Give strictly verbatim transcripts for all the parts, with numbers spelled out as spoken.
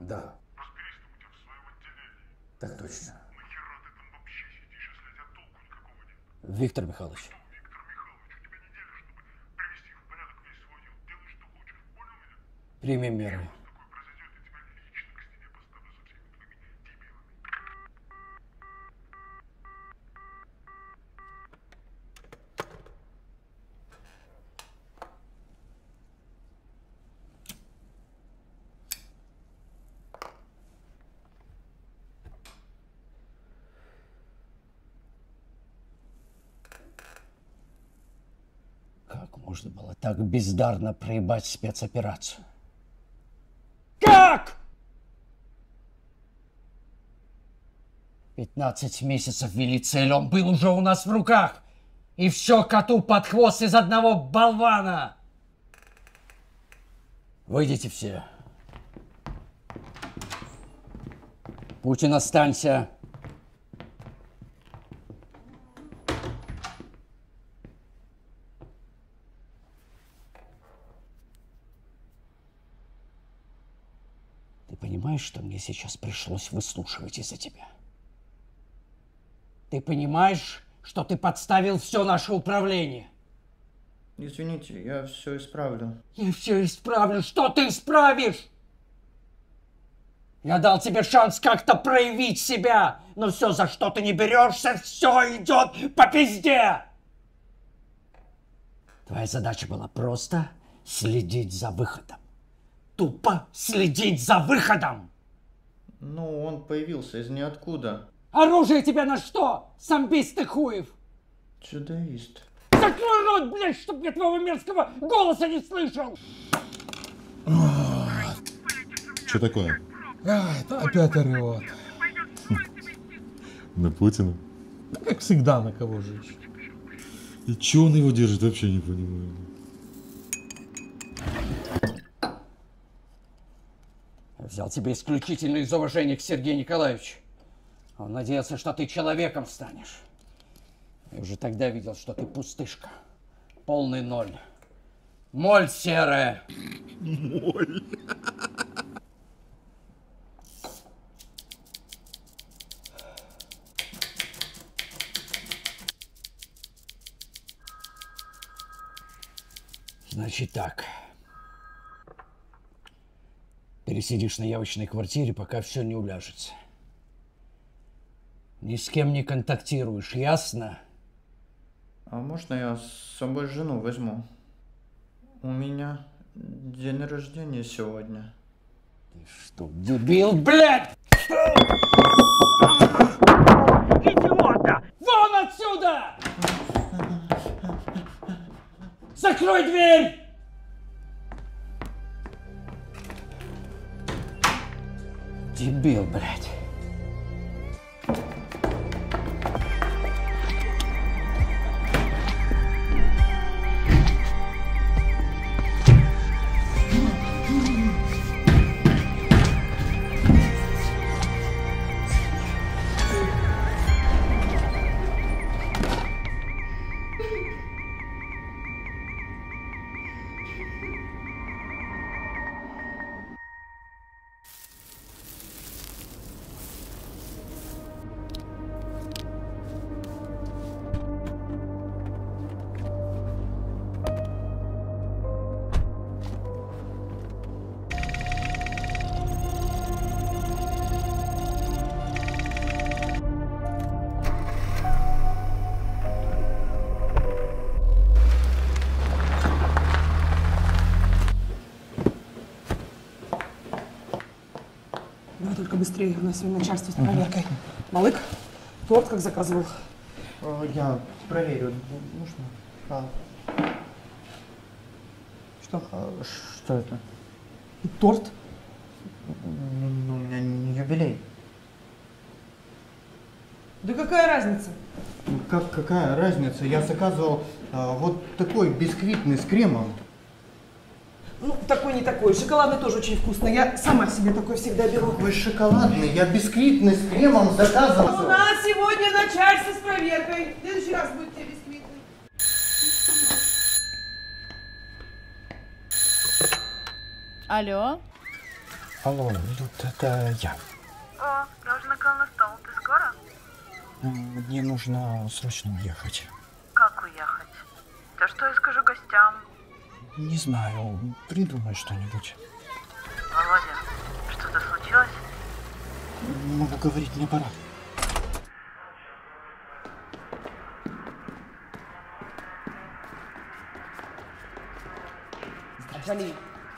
Да. Разберись там у тебя в своем отделении. Так точно. Нахера ты там вообще сидишь, если от тебя толку никакого нет? Виктор Михайлович. Что, Виктор Михайлович, у тебя неделя, чтобы привести в порядок весь свой отдел. Делай, что хочешь, понял меня? Примем меры. Такое произойдет, я тебя лично к стене поставлю со всеми твоими дебилами. Как можно было так бездарно проебать спецоперацию? Как? пятнадцать месяцев вели цель, он был уже у нас в руках. И все коту под хвост из одного болвана. Выйдите все. Путин, останься. Ты понимаешь, что мне сейчас пришлось выслушивать из-за тебя? Ты понимаешь, что ты подставил все наше управление? Извините, я все исправлю. Я все исправлю. Что ты исправишь? Я дал тебе шанс как-то проявить себя, но все, за что ты не берешься, все идет по пизде. Твоя задача была просто следить за выходом. Тупо следить за выходом. Ну, он появился из ниоткуда. Оружие тебе на что, самбист ты хуев? Чудоист. Закрой рот, блядь, чтоб я твоего мерзкого голоса не слышал! Что такое? А, это опять орет. На Путина? Да как всегда, на кого же еще. И че он его держит, вообще не понимаю. Я взял тебя исключительно из уважения к Сергею Николаевичу. Он надеялся, что ты человеком станешь. Я уже тогда видел, что ты пустышка. Полный ноль. Моль серая. Моль. Значит так. Пересидишь на явочной квартире, пока все не уляжется. Ни с кем не контактируешь, ясно? А можно я с собой жену возьму? У меня день рождения сегодня. Ты что, дебил, блядь? Идиота! Вон отсюда! Закрой дверь! Дебил, блядь. Давай только быстрее, у нас сегодня начальство с проверкой. Малык, торт как заказывал. Я проверю. Можно? А. Что? А, что это? Торт? Ну, у меня не юбилей. Да какая разница? Как, какая разница? Я заказывал а, вот такой бисквитный с кремом. Ну, такой не такой. Шоколадный тоже очень вкусный. Я сама себе такой всегда беру. Какой шоколадный? Я бисквитный с кремом заказывал. У нас сегодня начальство с проверкой. В следующий раз будет тебе бисквитный. Алло? Алло, Люд, это я. О, я уже накрыл на стол. Ты скоро? Мне нужно срочно уехать. Как уехать? Да что я скажу гостям? Не знаю, придумай что-нибудь. Володя, что-то случилось? Не могу говорить, мне пора. Жали.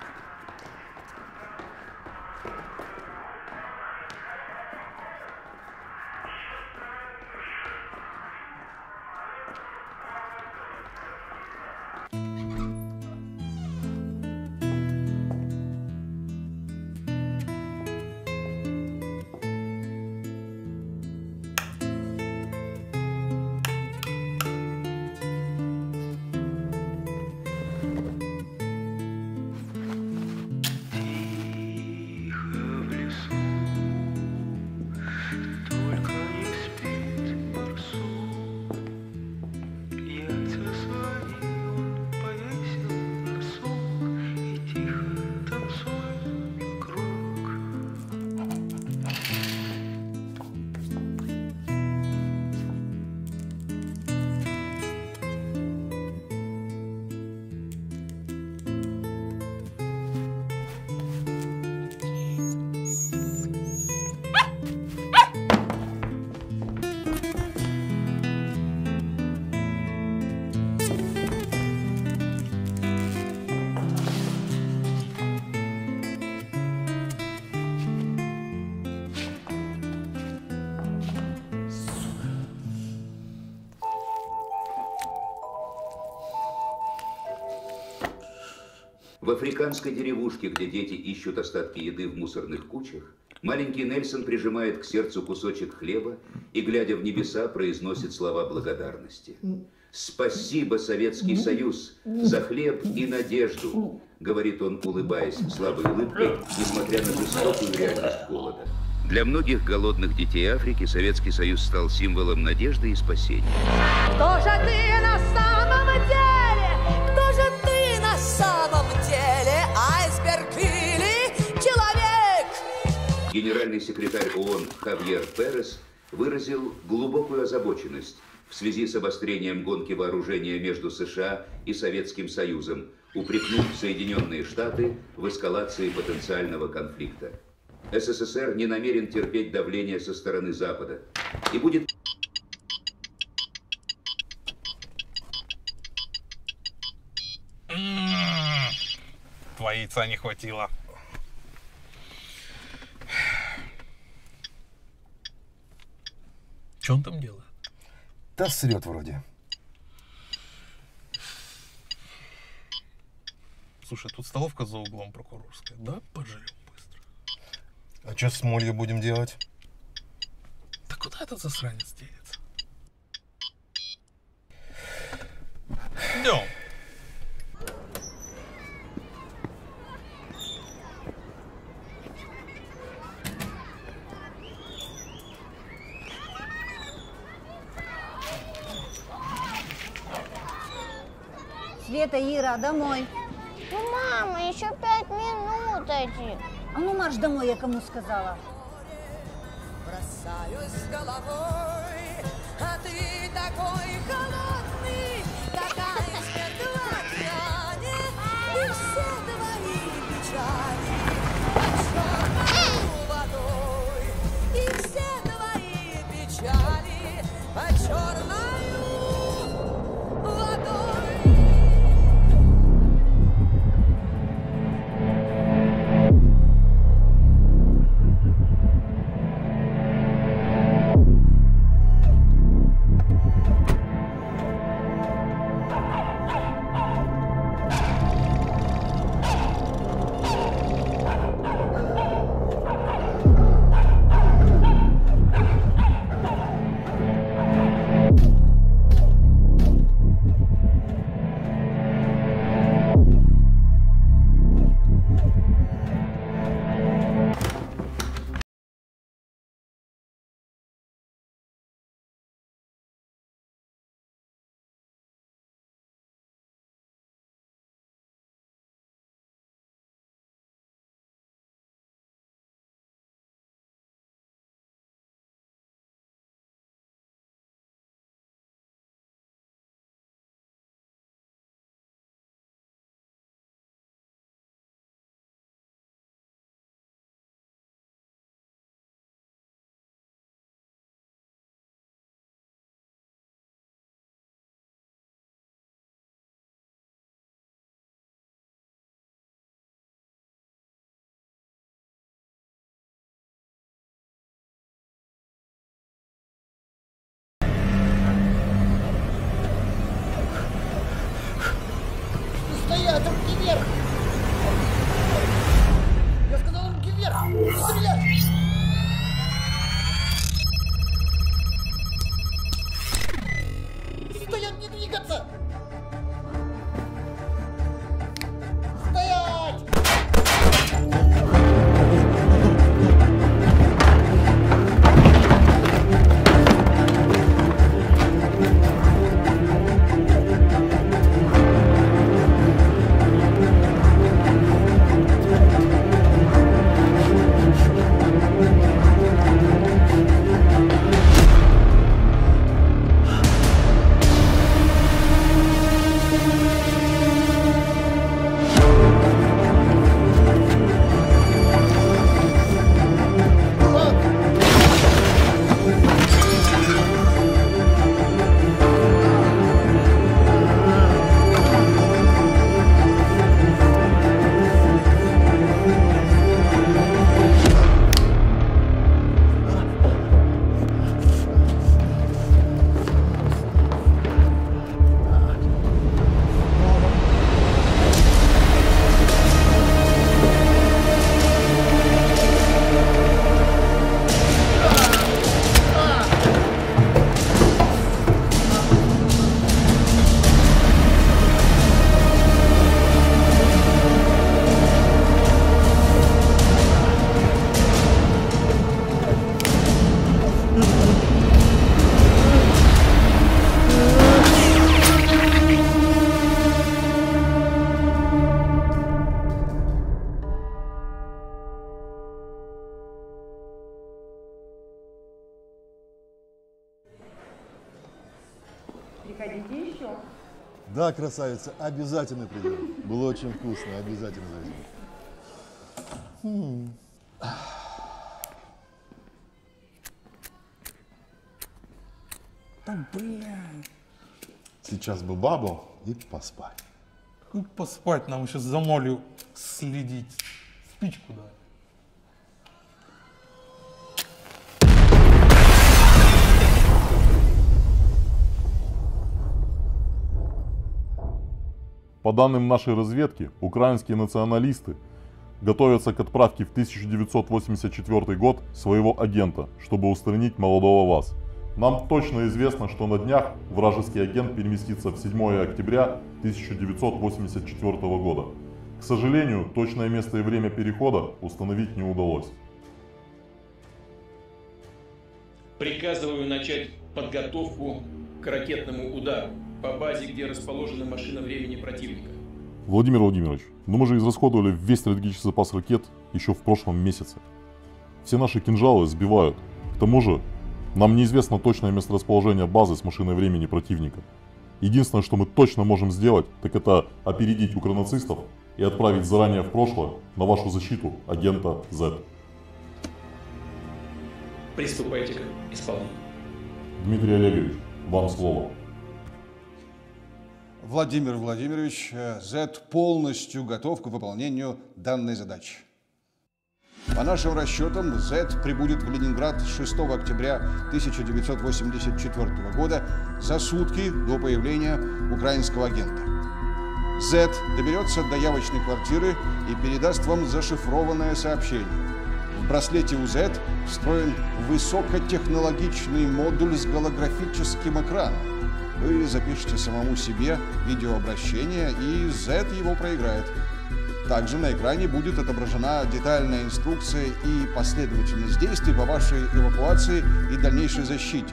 В африканской деревушке, где дети ищут остатки еды в мусорных кучах, маленький Нельсон прижимает к сердцу кусочек хлеба и, глядя в небеса, произносит слова благодарности. «Спасибо, Советский Союз, за хлеб и надежду», говорит он, улыбаясь слабой улыбкой, несмотря на жестокую реальность голода. Для многих голодных детей Африки Советский Союз стал символом надежды и спасения. Кто же ты на самом деле? Кто же ты на самом деле? Айсберг или человек? Генеральный секретарь ООН Хавьер Перес выразил глубокую озабоченность в связи с обострением гонки вооружения между США и Советским Союзом, упрекнув Соединенные Штаты в эскалации потенциального конфликта. СССР не намерен терпеть давление со стороны Запада и будет... Два яйца не хватило. Что он там делает? Да срет вроде. Слушай, тут столовка за углом прокурорская. Да, пожрем быстро. А что с молью будем делать? Да куда этот засранец денется? Идем. Света, Ира, домой. Ну, мама, еще пять минуточек. А ну марш домой, я кому сказала. Бросаюсь головой, а ты такой холодный, как айсберг в океане, и все твои печали под черной водой, и все твои печали под черной водой. Приходите еще. Да, красавица, обязательно придем. Было очень вкусно, обязательно зайдем. Хм. Да бля. Сейчас бы бабу и поспать. Как поспать? Нам сейчас за молью следить. Спичку дай. По данным нашей разведки, украинские националисты готовятся к отправке в тысяча девятьсот восемьдесят четвёртый год своего агента, чтобы устранить молодого вас. Нам точно известно, что на днях вражеский агент переместится в седьмое октября тысяча девятьсот восемьдесят четвёртого года. К сожалению, точное место и время перехода установить не удалось. Приказываю начать подготовку к ракетному удару по базе, где расположена машина времени противника. Владимир Владимирович, ну мы же израсходовали весь стратегический запас ракет еще в прошлом месяце. Все наши кинжалы сбивают. К тому же, нам неизвестно точное месторасположение базы с машиной времени противника. Единственное, что мы точно можем сделать, так это опередить укронацистов и отправить заранее в прошлое на вашу защиту агента Z. Приступайте к исполнению. Дмитрий Олегович, вам слово. Владимир Владимирович, Z полностью готов к выполнению данной задачи. По нашим расчетам, Z прибудет в Ленинград шестого октября тысяча девятьсот восемьдесят четвёртого года за сутки до появления украинского агента. Z доберется до явочной квартиры и передаст вам зашифрованное сообщение. В браслете у Z встроен высокотехнологичный модуль с голографическим экраном. Вы запишете самому себе видеообращение, и Z его проиграет. Также на экране будет отображена детальная инструкция и последовательность действий по вашей эвакуации и дальнейшей защите.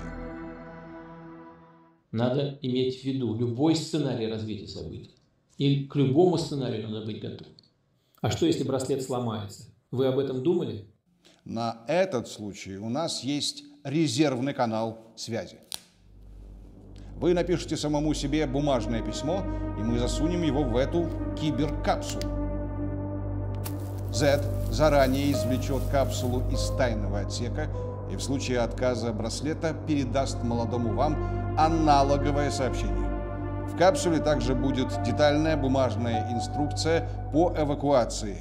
Надо иметь в виду любой сценарий развития событий. И к любому сценарию надо быть готовым. А что, если браслет сломается? Вы об этом думали? На этот случай у нас есть резервный канал связи. Вы напишите самому себе бумажное письмо, и мы засунем его в эту киберкапсулу. Z заранее извлечет капсулу из тайного отсека и в случае отказа браслета передаст молодому вам аналоговое сообщение. В капсуле также будет детальная бумажная инструкция по эвакуации.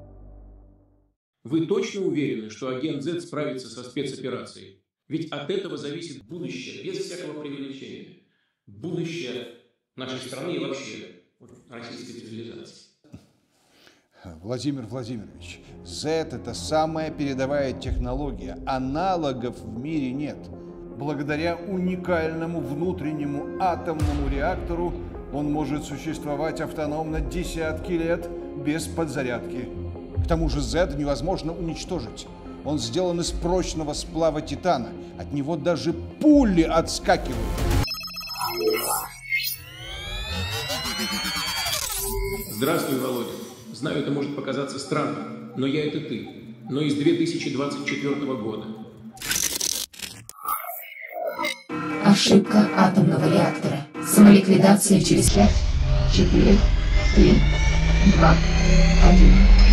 Вы точно уверены, что агент Z справится со спецоперацией? Ведь от этого зависит будущее, без всякого преувеличения. Будущее нашей страны и вообще российской цивилизации. Владимир Владимирович, Z – это самая передовая технология. Аналогов в мире нет. Благодаря уникальному внутреннему атомному реактору он может существовать автономно десятки лет без подзарядки. К тому же Z невозможно уничтожить. Он сделан из прочного сплава титана. От него даже пули отскакивают. Здравствуй, Володя. Знаю, это может показаться странным, но я это ты. Но из две тысячи двадцать четвёртого года. Ошибка атомного реактора. Самоликвидация через пять, четыре, три, два, один.